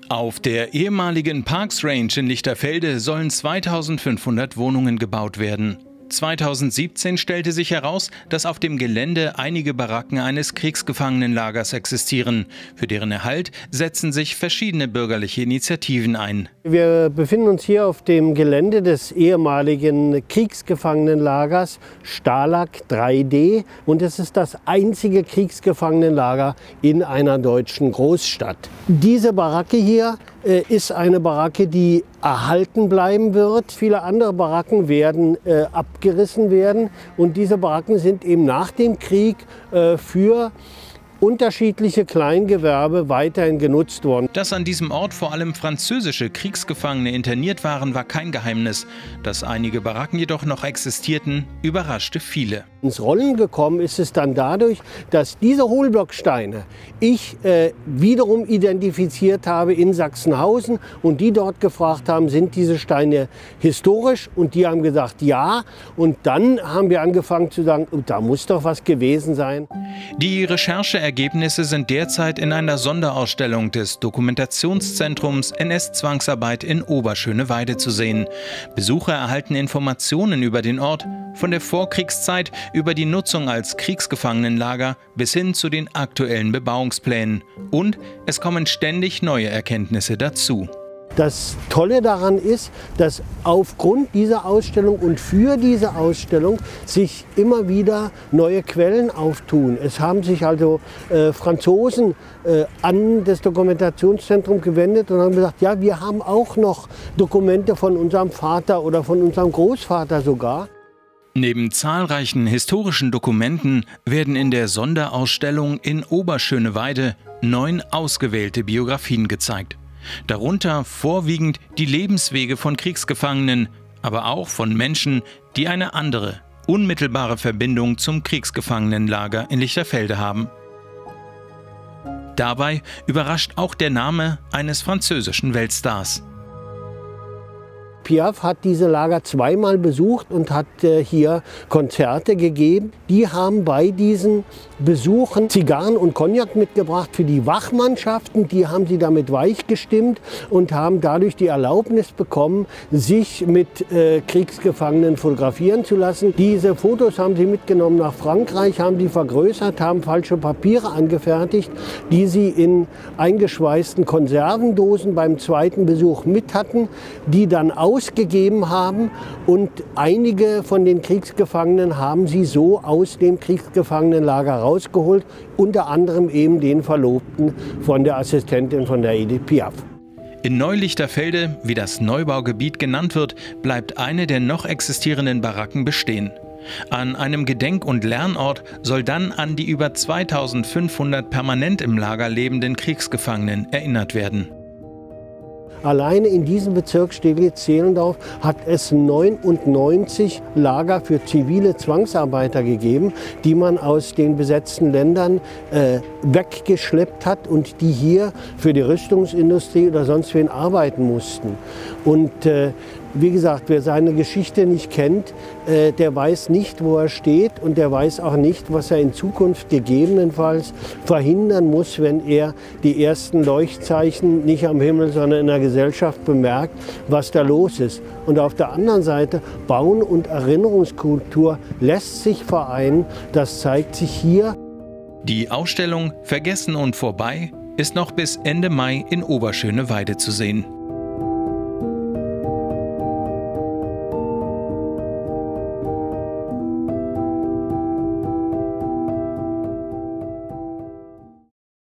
Auf der ehemaligen Parks Range in Lichterfelde sollen 2500 Wohnungen gebaut werden. 2017 stellte sich heraus, dass auf dem Gelände einige Baracken eines Kriegsgefangenenlagers existieren. Für deren Erhalt setzen sich verschiedene bürgerliche Initiativen ein. Wir befinden uns hier auf dem Gelände des ehemaligen Kriegsgefangenenlagers Stalag 3D und es ist das einzige Kriegsgefangenenlager in einer deutschen Großstadt. Diese Baracke hier ist eine Baracke, die erhalten bleiben wird. Viele andere Baracken werden abgerissen werden und diese Baracken sind eben nach dem Krieg für unterschiedliche Kleingewerbe weiterhin genutzt worden. Dass an diesem Ort vor allem französische Kriegsgefangene interniert waren, war kein Geheimnis. Dass einige Baracken jedoch noch existierten, überraschte viele. Ins Rollen gekommen ist es dann dadurch, dass diese Hohlblocksteine ich wiederum identifiziert habe in Sachsenhausen und die dort gefragt haben, sind diese Steine historisch? Und die haben gesagt, ja. Und dann haben wir angefangen zu sagen, da muss doch was gewesen sein. Die Rechercheergebnisse sind derzeit in einer Sonderausstellung des Dokumentationszentrums NS-Zwangsarbeit in Oberschöneweide zu sehen. Besucher erhalten Informationen über den Ort, von der Vorkriegszeit über die Nutzung als Kriegsgefangenenlager bis hin zu den aktuellen Bebauungsplänen. Und es kommen ständig neue Erkenntnisse dazu. Das Tolle daran ist, dass aufgrund dieser Ausstellung und für diese Ausstellung sich immer wieder neue Quellen auftun. Es haben sich also Franzosen an das Dokumentationszentrum gewendet und haben gesagt, ja, wir haben auch noch Dokumente von unserem Vater oder von unserem Großvater sogar. Neben zahlreichen historischen Dokumenten werden in der Sonderausstellung in Oberschöneweide 9 ausgewählte Biografien gezeigt. Darunter vorwiegend die Lebenswege von Kriegsgefangenen, aber auch von Menschen, die eine andere, unmittelbare Verbindung zum Kriegsgefangenenlager in Lichterfelde haben. Dabei überrascht auch der Name eines französischen Weltstars. Piaf hat diese Lager zweimal besucht und hat hier Konzerte gegeben. Die haben bei diesen Besuchen Zigarren und Cognac mitgebracht für die Wachmannschaften. Die haben sie damit weich gestimmt und haben dadurch die Erlaubnis bekommen, sich mit Kriegsgefangenen fotografieren zu lassen. Diese Fotos haben sie mitgenommen nach Frankreich, haben die vergrößert, haben falsche Papiere angefertigt, die sie in eingeschweißten Konservendosen beim zweiten Besuch mit hatten, die dann ausgegeben haben und einige von den Kriegsgefangenen haben sie so aus dem Kriegsgefangenenlager rausgeholt, unter anderem eben den Verlobten von der Assistentin von der Edith Piaf. In Neu-Lichterfelde, wie das Neubaugebiet genannt wird, bleibt eine der noch existierenden Baracken bestehen. An einem Gedenk- und Lernort soll dann an die über 2500 permanent im Lager lebenden Kriegsgefangenen erinnert werden. Alleine in diesem Bezirk Steglitz-Zehlendorf hat es 99 Lager für zivile Zwangsarbeiter gegeben, die man aus den besetzten Ländern weggeschleppt hat und die hier für die Rüstungsindustrie oder sonst wen arbeiten mussten. Und wie gesagt, wer seine Geschichte nicht kennt, der weiß nicht, wo er steht und der weiß auch nicht, was er in Zukunft gegebenenfalls verhindern muss, wenn er die ersten Leuchtzeichen nicht am Himmel, sondern in der Gesellschaft bemerkt, was da los ist. Und auf der anderen Seite, Bauen und Erinnerungskultur lässt sich vereinen. Das zeigt sich hier. Die Ausstellung Vergessen und vorbei ist noch bis Ende Mai in Oberschöneweide zu sehen.